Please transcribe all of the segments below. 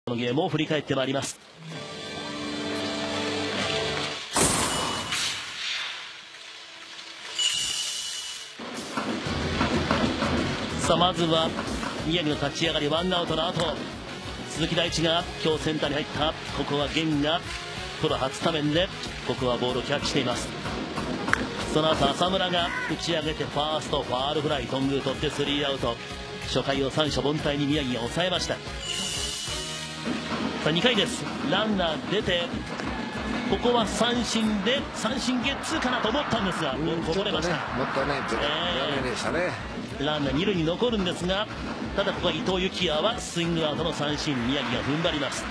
このゲームを振り返ってまいります。さあまずは宮城の立ち上がり、ワンアウトの後、鈴木大地が今日センターに入った。ここは源がプロ初スタメンでここはボールをキャッチしています。その後浅村が打ち上げてファーストファールフライ、頓宮取ってスリーアウト。初回を三者凡退に宮城が抑えました。さあ2回です。ランナー出てここは三振で三振ゲッツーかなと思ったんですが、ボールこぼれました。 もったいないというでしたね。 ランナー二塁に残るんですが、ただここは伊藤幸也はスイングアウトの三振、宮城が踏ん張ります。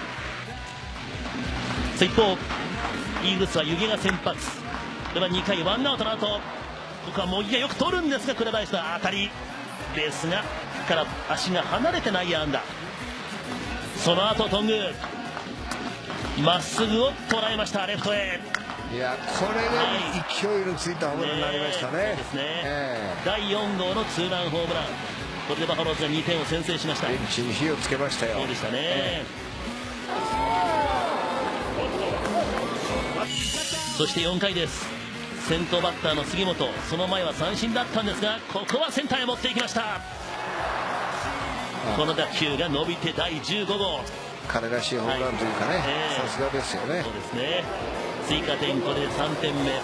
一方イーグルスは湯気が先発。では2回ワンアウトの後、ここは茂木がよく取るんですが、紅林の当たり、ベースがから足が離れて内野安打。その後頓宮まっすぐを捉えました、レフトへ。 いや、これが勢いのついたホームランになりましたね。 そうですね、第4号のツーランホームラン。これでバファローズが2点を先制しました。 ベンチに火をつけましたよ。 そうでしたね、そして4回です。先頭バッターの杉本、その前は三振だったんですが、ここはセンターへ持っていきました。この打球が伸びて第15号。 彼らしいホームランというかね、さすがですよね。 そうですね、追加点、これで3点目。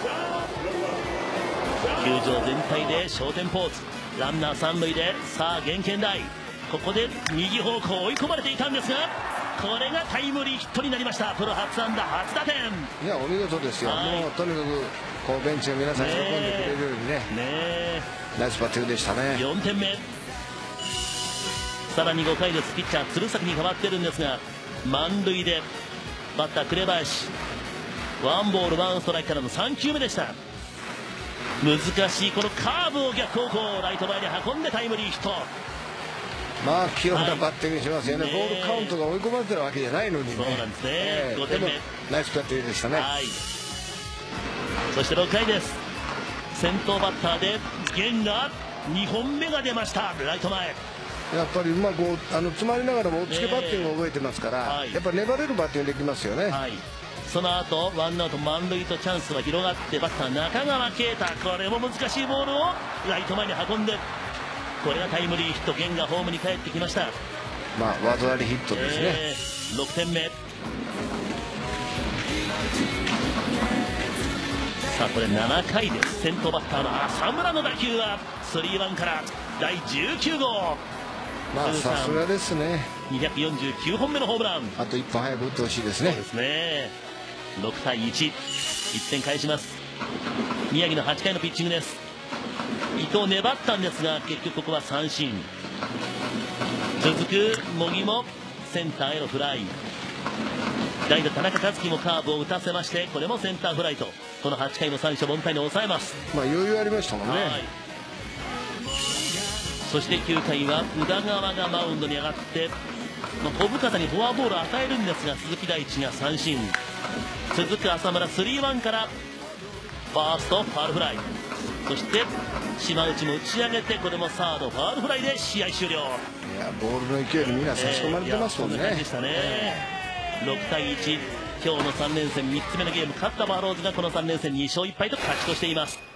球場全体で昇天ポーズ、ランナー三塁で、さあ源健大、ここで右方向追い込まれていたんですが、これがタイムリーヒットになりました。プロ初安打初打点。 いや、お見事ですよ。もうとにかくこうベンチの皆さん喜んでくれるようにね、ナイスバッティングでしたね。 4点目。さらに5回です。ピッチャー鶴崎に変わってるんですが、満塁でバッター紅林、ワンボールワンストライクからの3球目でした。難しいこのカーブを逆方向ライト前に運んでタイムリーヒット。 まあ器用なバッティングしますよね。ボールカウントが追い込まれてるわけじゃないのにね。 そうなんですね、5点目。 ナイスバッティングでしたね。 そして6回です。先頭バッターで源が2本目が出ました。ライト前、 やっぱりうまく詰まりながらもおっつけバッティングを覚えてますから、やっぱり粘れるバッティングできますよね。 その後ワンアウト満塁とチャンスは広がって、バッター中川圭太、これも難しいボールをライト前に運んで、これがタイムリーヒット。源がホームに帰ってきました。 まあ技ありヒットですね。 6点目。さあこれ7回です。先頭バッターの浅村の打球はスリーワンから第19号。 まあさすがですね。 249本目のホームラン。 あと1本早く打ってほしいですね。 そうですね。6対1、1点返します。宮城の8回のピッチングです。伊藤粘ったんですが、結局ここは三振。続く茂木もセンターへのフライ。代打田中和樹もカーブを打たせまして、これもセンターフライと、この8回の三者凡退に抑えます。 まあ余裕ありましたもんね。 そして9回は宇田川がマウンドに上がって、小深田にフォアボールを与えるんですが、鈴木大地が三振。続く浅村スリーワンからファーストファウルフライ。そして島内も打ち上げて、これもサードファウルフライで試合終了。いや、ボールの勢いにみんな差し込まれてますもんね。 そんな感じでしたね。6対1、今日の3連戦3つ目のゲーム、勝ったバファローズがこの3連戦2勝1敗と勝ち越しています。